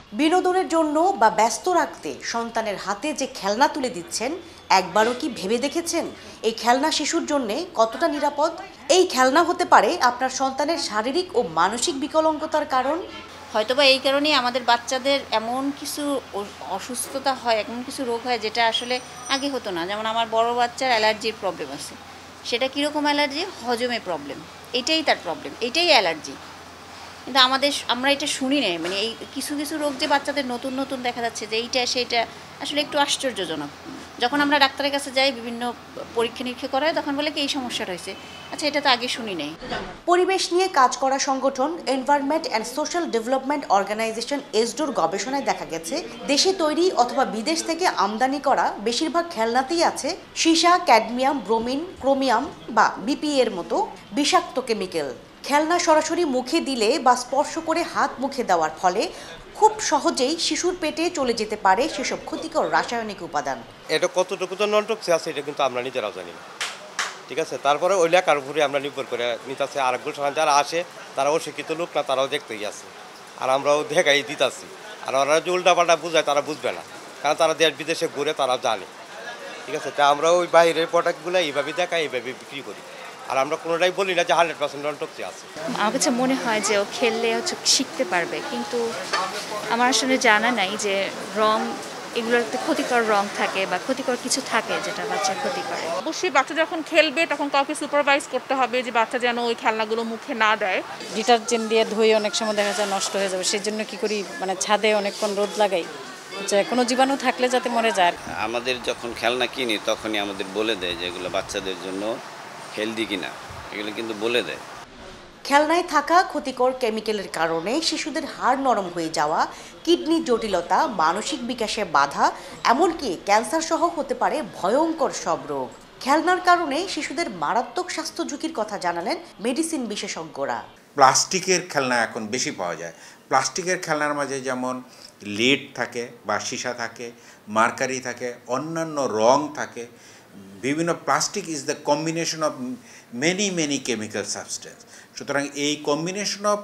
বিনোদনের জন্য বা ব্যস্ত রাখতে সন্তানের হাতে যে খেলনা তুলে দিচ্ছেন, একবারও কি ভেবে দেখেছেন এই খেলনা শিশুর জন্য কতটা নিরাপদ? এই খেলনা হতে পারে আপনার সন্তানের শারীরিক ও মানসিক বিকলাঙ্গতার কারণ। হয়তোবা এই কারণেই আমাদের বাচ্চাদের এমন কিছু অসুস্থতা হয়, এমন কিছু রোগ হয় যেটা আসলে আগে হতো না। যেমন আমার বড় বাচ্চার অ্যালার্জির প্রবলেম আছে। সেটা কীরকম অ্যালার্জি? হজমে প্রবলেম, এটাই তার প্রবলেম, এটাই অ্যালার্জি। কিন্তু আমরা এটা শুনি না। মানে এই কিছু কিছু রোগ যে বাচ্চাদের নতুন নতুন দেখা যাচ্ছে যে এইটা সেইটা, আসলে একটু আশ্চর্যজনক। যখন আমরা ডাক্তারের কাছে যাই, বিভিন্ন পরীক্ষা নিরীক্ষা করায়, তখন বলে কি এই সমস্যাটা হয়েছে। আচ্ছা, এটা তো আগে শুনি নাই। পরিবেশ নিয়ে কাজ করা সংগঠন environment and social development organisation এসডোর গবেষণায় দেখা গেছে, দেশে তৈরি অথবা বিদেশ থেকে আমদানি করা বেশিরভাগ খেলনাতেই আছে সীসা, ক্যাডমিয়াম, ব্রোমিন, ক্রোমিয়াম বা বিপি এর মতো বিষাক্ত কেমিক্যাল। খেলনা সরাসরি মুখে দিলে বা স্পর্শ করে হাত মুখে দেওয়ার ফলে খুব সহজেই শিশুর পেটে চলে যেতে পারে সেসব ক্ষতিকর রাসায়নিক উপাদান। এটা কতটুকু তো নন টক্সিক আছে এটা কিন্তু আমরা নিজেরাও জানি না, ঠিক আছে। তারপরে ওই লেখার উপরে আমরা নির্ভর করে নিতেছি। আরেকগুলো সময় যারা আসে তারা অশিক্ষিত লোক না, তারাও দেখতেই আছে, আর আমরাও দেখাই দিতেছি। আর ওরা যে উল্টাপাল্টা বুঝায় তারা বুঝবে না, কারণ তারা দেশ বিদেশে ঘুরে, তারা জানে, ঠিক আছে। তা আমরা ওই বাইরের প্রোডাক্টগুলো এইভাবে দেখাই, এইভাবে বিক্রি করি। আর আমরা কোনোটাই বলি না যে 100% নন টক্সিক আছে। আমার কাছে মনে হয় যে ও খেললে শিখতে পারবে, কিন্তু আমার আসলে জানা নাই যে রং, এগুলোতে ক্ষতিকর রং থাকে বা ক্ষতিকর কিছু থাকে যেটা বাচ্চার ক্ষতি করে। অবশ্যই বাচ্চা যখন খেলবে তখন কাউকে সুপারভাইজ করতে হবে যে বাচ্চা যেন ওই খেলনাগুলো মুখে না দেয়। ডিটারজেন্ট দিয়ে ধুয়ে অনেক সময় দেখা যায় নষ্ট হয়ে যাবে, সেই জন্য কী করি, মানে ছাদে অনেকক্ষণ রোদ লাগাই, যে কোনো জীবাণু থাকলে যাতে মরে যায়। আমাদের যখন খেলনা কিনি তখনই আমাদের বলে দেয় যে এগুলো বাচ্চাদের জন্য হেলদি কিনা, এগুলো কিন্তু বলে দেয়। খেলনায় থাকা ক্ষতিকর কেমিক্যালের কারণে শিশুদের হাড় নরম হয়ে যাওয়া, কিডনি জটিলতা, মানসিক বিকাশে বাধা, এমনকি ক্যান্সার সহ হতে পারে ভয়ঙ্কর সব রোগ। খেলনার কারণে শিশুদের মারাত্মক স্বাস্থ্য ঝুঁকির কথা জানালেন মেডিসিন বিশেষজ্ঞরা। প্লাস্টিকের খেলনা এখন বেশি পাওয়া যায়। প্লাস্টিকের খেলনার মাঝে যেমন লিড থাকে বা সীসা থাকে, মার্কারি থাকে, অন্যান্য রং থাকে। বিভিন্ন plastic is the combination of many chemical substance. সুতরাং এই combination of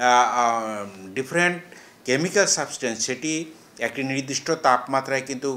different chemical substance সেটি একটি নির্দিষ্ট তাপমাত্রায় কিন্তু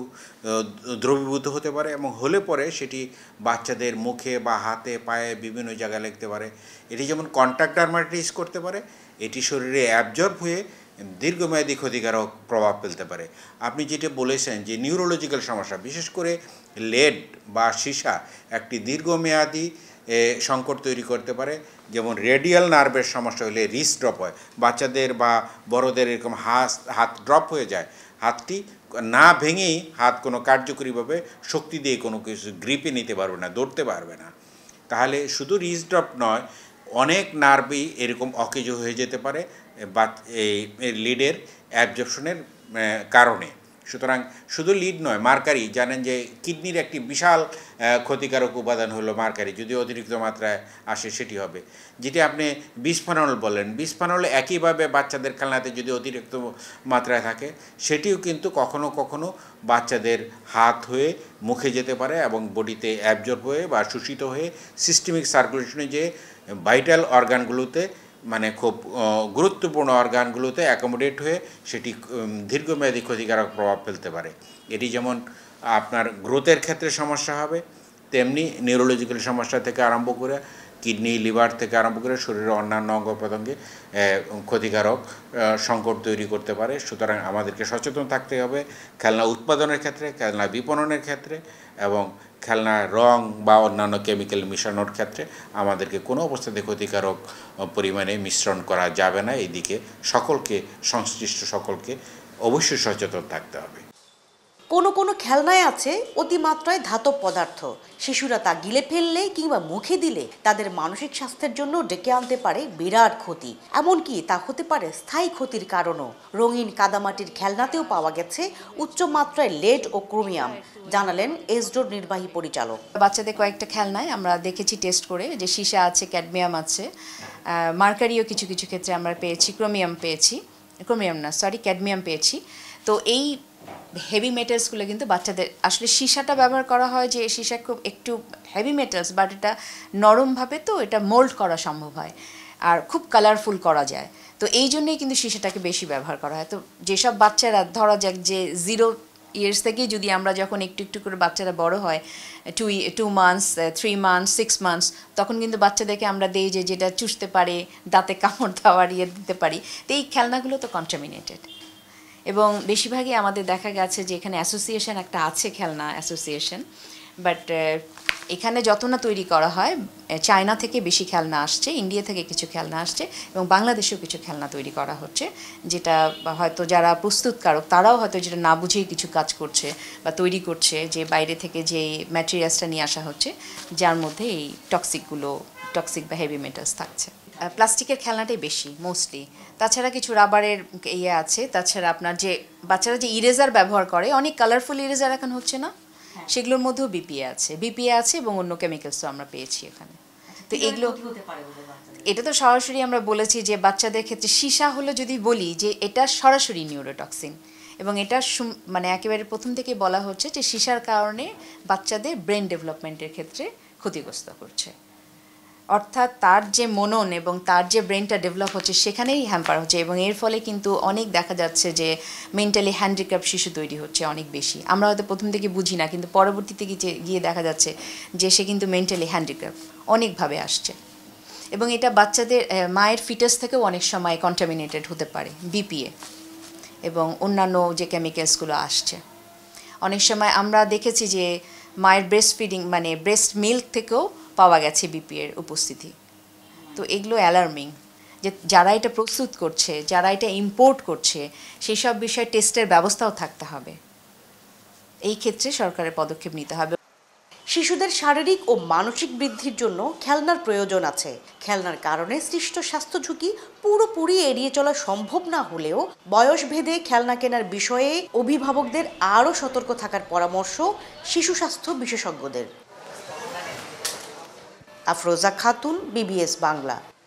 দ্রবীভূত হতে পারে, এবং হলে পরে সেটি বাচ্চাদের মুখে বা হাতে পায়ে বিভিন্ন জায়গায় লাগতে পারে। এটি যেমন কন্ট্যাক্ট ডার্মাটাইটিস করতে পারে, এটি শরীরে অ্যাবজর্ব হয়ে দীর্ঘমেয়াদী ক্ষতিকারক প্রভাব ফেলতে পারে। আপনি যেটা বলেছেন যে নিউরোলজিক্যাল সমস্যা, বিশেষ করে লেড বা সীসা একটি দীর্ঘমেয়াদী সংকট তৈরি করতে পারে। যেমন রেডিয়াল নার্ভের সমস্যা হলে রিস্ট ড্রপ হয়, বাচ্চাদের বা বড়দের এরকম হাত ড্রপ হয়ে যায়, হাতটি না ভেঙেই হাত কোনো কার্যকরীভাবে শক্তি দিয়ে কোনো কিছু গ্রিপে নিতে পারবে না, ধরতে পারবে না। তাহলে শুধু রিস্ট ড্রপ নয়, অনেক নার্ভই এরকম অকেজ হয়ে যেতে পারে বা এই লিডের অ্যাবজর্পশনের কারণে। সুতরাং শুধু লিড নয়, মার্কারি জানেন যে কিডনির একটি বিশাল ক্ষতিকারক উপাদান হলো মার্কারি। যদি অতিরিক্ত মাত্রায় আসে সেটি হবে, যেটি আপনি বিসফেনল বলেন। বিসফেনল একইভাবে বাচ্চাদের খেলনাতে যদি অতিরিক্ত মাত্রায় থাকে, সেটিও কিন্তু কখনো কখনো বাচ্চাদের হাত হয়ে মুখে যেতে পারে এবং বডিতে অ্যাবজর্ব হয়ে বা শোষিত হয়ে সিস্টেমিক সার্কুলেশনে যে ভাইটাল অর্গানগুলোতে, মানে খুব গুরুত্বপূর্ণ অর্গানগুলোতে অ্যাকোমোডেট হয়ে সেটি দীর্ঘমেয়াদী ক্ষতিকারক প্রভাব ফেলতে পারে। এটি যেমন আপনার গ্রোথের ক্ষেত্রে সমস্যা হবে, তেমনি নিউরোলজিক্যাল সমস্যা থেকে আরম্ভ করে কিডনি, লিভার থেকে আরম্ভ করে শরীরের অন্যান্য অঙ্গ প্রত্যঙ্গে ক্ষতিকারক সংকট তৈরি করতে পারে। সুতরাং আমাদেরকে সচেতন থাকতে হবে খেলনা উৎপাদনের ক্ষেত্রে, খেলনা বিপণনের ক্ষেত্রে, এবং খেলনার রং বা অন্যান্য কেমিক্যাল মিশানোর ক্ষেত্রে আমাদেরকে কোনো অবস্থাতে ক্ষতিকারক পরিমাণে মিশ্রণ করা যাবে না। এই দিকে সকলকে, সংশ্লিষ্ট সকলকে অবশ্যই সচেতন থাকতে হবে। কোনো খেলনায় আছে অতিমাত্রায় ধাতব পদার্থ। শিশুরা তা গিলে ফেললে কিংবা মুখে দিলে তাদের মানসিক স্বাস্থ্যের জন্য ডেকে আনতে পারে বিরাট ক্ষতি, এমনকি তা হতে পারে স্থায়ী ক্ষতির কারণও। রঙিন কাদামাটির খেলনাতেও পাওয়া গেছে উচ্চ মাত্রায় লেড ও ক্রোমিয়াম, জানালেন এসডোর নির্বাহী পরিচালক। বাচ্চাদের কয়েকটা খেলনায় আমরা দেখেছি টেস্ট করে যে সীসা আছে, ক্যাডমিয়াম আছে, মার্কারিও কিছু কিছু ক্ষেত্রে আমরা পেয়েছি, ক্যাডমিয়াম পেয়েছি। তো এই হেভি মেটালসগুলো কিন্তু বাচ্চাদের, আসলে সীসাটা ব্যবহার করা হয় যে সীসা খুব একটু হেভি মেটালস, বাট এটা নরমভাবে তো এটা মোল্ড করা সম্ভব হয় আর খুব কালারফুল করা যায়। তো এই জন্যই কিন্তু শিশাটাকে বেশি ব্যবহার করা হয়। তো যেসব বাচ্চারা ধরা যাক যে 0 ইয়ার্স থেকেই যদি আমরা যখন একটু একটু করে বাচ্চারা বড় হয় 2 মান্থস 3 মান্থস 6 মান্থস, তখন কিন্তু বাচ্চাদেরকে আমরা দেই যে যেটা চুষতে পারে, দাঁতে কামড় দেওয়ার দিতে পারি। তো এই খেলনাগুলো তো কন্টামিনেটেড, এবং বেশিরভাগই আমাদের দেখা গেছে যে এখানে অ্যাসোসিয়েশন একটা আছে, খেলনা অ্যাসোসিয়েশন, বাট এখানে যত না তৈরি করা হয়, চায়না থেকে বেশি খেলনা আসছে, ইন্ডিয়া থেকে কিছু খেলনা আসছে, এবং বাংলাদেশেও কিছু খেলনা তৈরি করা হচ্ছে, যেটা হয়তো যারা প্রস্তুতকারক তারাও হয়তো যেটা না বুঝেই কিছু কাজ করছে বা তৈরি করছে, যে বাইরে থেকে যে ম্যাটেরিয়ালসটা নিয়ে আসা হচ্ছে যার মধ্যে এই টক্সিক বা হেভি মেটালস থাকছে। প্লাস্টিকের খেলনাটাই বেশি মোস্টলি, তাছাড়া কিছু রাবারের ইয়ে আছে, তাছাড়া আপনার যে বাচ্চারা যে ইরেজার ব্যবহার করে, অনেক কালারফুল ইরেজার এখন হচ্ছে না, সেগুলোর মধ্যেও বিপিএ আছে এবং অন্য কেমিক্যালসও আমরা পেয়েছি এখানে। তো এগুলো এটা তো সরাসরি আমরা বলেছি যে বাচ্চাদের ক্ষেত্রে সীসা হলো, যদি বলি যে এটা সরাসরি নিউরোটক্সিন, এবং এটা মানে একেবারে প্রথম থেকে বলা হচ্ছে যে সীসার কারণে বাচ্চাদের ব্রেন ডেভেলপমেন্টের ক্ষেত্রে ক্ষতিগ্রস্ত করছে, অর্থাৎ তার যে মনন এবং তার যে ব্রেনটা ডেভেলপ হচ্ছে সেখানেই হ্যাম্পার হচ্ছে, এবং এর ফলে কিন্তু অনেক দেখা যাচ্ছে যে মেন্টালি হ্যান্ডিক্যাপ শিশু তৈরি হচ্ছে অনেক বেশি। আমরা হয়তো প্রথম থেকে বুঝি না, কিন্তু পরবর্তীতে গিয়ে দেখা যাচ্ছে যে সে কিন্তু মেন্টালি হ্যান্ডিক্যাপ অনেকভাবে আসছে, এবং এটা বাচ্চাদের মায়ের ফিটাস থেকেও অনেক সময় কন্টামিনেটেড হতে পারে বিপিএ এবং অন্যান্য যে কেমিক্যালসগুলো আসছে। অনেক সময় আমরা দেখেছি যে মায়ের ব্রেস্ট ফিডিং মানে ব্রেস্ট মিল্ক থেকেও পাওয়া গেছে বিপিএর উপস্থিতি। তো এগুলো অ্যালার্মিং, যে যারা এটা প্রস্তুত করছে, যারা এটা ইম্পোর্ট করছে, সেই সব বিষয়ে টেস্টের ব্যবস্থাও থাকতে হবে। এই ক্ষেত্রে সরকারের পদক্ষেপ নিতে হবে। শিশুদের শারীরিক ও মানসিক বৃদ্ধির জন্য খেলনার প্রয়োজন আছে। খেলনার কারণে সৃষ্ট স্বাস্থ্য ঝুঁকি পুরোপুরি এড়িয়ে চলা সম্ভব না হলেও বয়সভেদে খেলনা কেনার বিষয়ে অভিভাবকদের আরও সতর্ক থাকার পরামর্শ শিশু স্বাস্থ্য বিশেষজ্ঞদের। আফরোজা খাতুন, বিবিএস বাংলা।